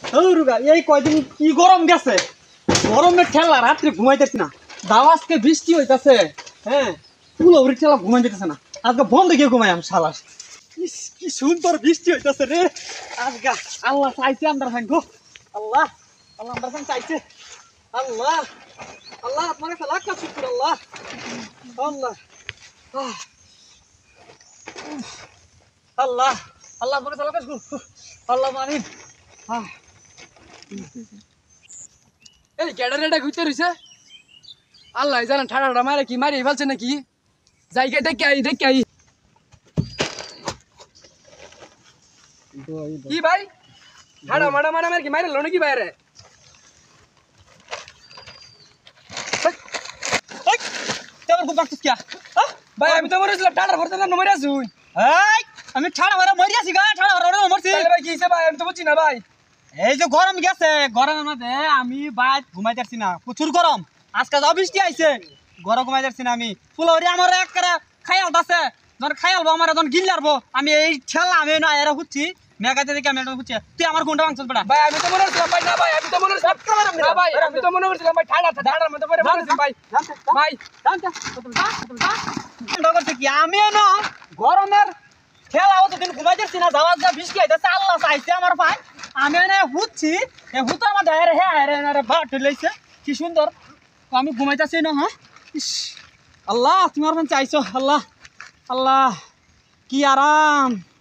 এই কয়দিন কি গরম গেছে, গরমের ঠেলা রাত্রে ঘুমাইতেছি না। দাও আজকে বৃষ্টি হইতাছে, হ্যাঁ পুরো ঠেলা ঘুমাই যেতেছে না। আজকে বন্ধ গিয়ে ঘুমাই আমি শালা। কি সুন্দর বৃষ্টি হইতাছে রে আজকে। আল্লাহ চাইছে আমরা ভাই গো, আল্লাহ আল্লাহ আমরা ভাই চাইছে। আল্লাহ আল্লাহ আপনার কাছে লাখ লাখ শুকর। আল্লাহ আল্লাহ আল্লাহ আল্লাহ আপনার কাছে লাখ লাখ শুকর। আল্লাহ মানিন। এই গ্যাডারেটা ঘুরতে রইছে, আল্লাহ জানেন ঠাডাটা মারে কি মারি ফেলছে নাকি। জায়গা দেখে আই কি ভাই ঠাডা মারা মারা মার কি মারে লো নাকি বাইরে। ভাই আমি তো মরেছিলাম ঠাডার ভরতে না মরে আসুন। আমি ঠাড়া মারা মরি আছি গা, ঠাড়া মারা মরছি। ভাই কি ভাই আমি তো বুঝছি না ভাই। এই যে গরম গেছে, গরমের মধ্যে আমি বাইরে ঘুমাই যাচ্ছি না, প্রচুর গরম। আজকে যা বৃষ্টি আইছে, গরম ঘুমাই যাচ্ছি না আমি। ফুলহরি আমার এক খায়াল আছে, যখন খায়ালবো আমার যখন গিল্লারবো আমি এই ঠেলা আমি না এরা হচ্ছি মেঘাতে দেখে আমি হচ্ছে। তুই আমার কোনটা মাংস বেড়া ভাই আমি তো মনে করছিলাম ভাই, না ভাই আমি তো মনে করছিলাম না ভাই, আমি তো মনে করছিলাম ভাই ঠাডার মধ্যে পড়ে মরেছি ভাই। ভাই করছে কি আমি না গরমের ঠেলা অতদিন ঘুমাই যাচ্ছি না। যাওয়া যা বৃষ্টি আইতেছে, আল্লাহ চাইছে আমার ভাই। আমি না হুচ্ছি, হুতো আমার ডায়ের হ্যাঁ বাট লইছে কি সুন্দর। আমি ঘুমাইতেছি না। হ্যাঁ ইস আল্লাহ তুমি আমার চাইছো। আল্লাহ আল্লাহ কি আরাম।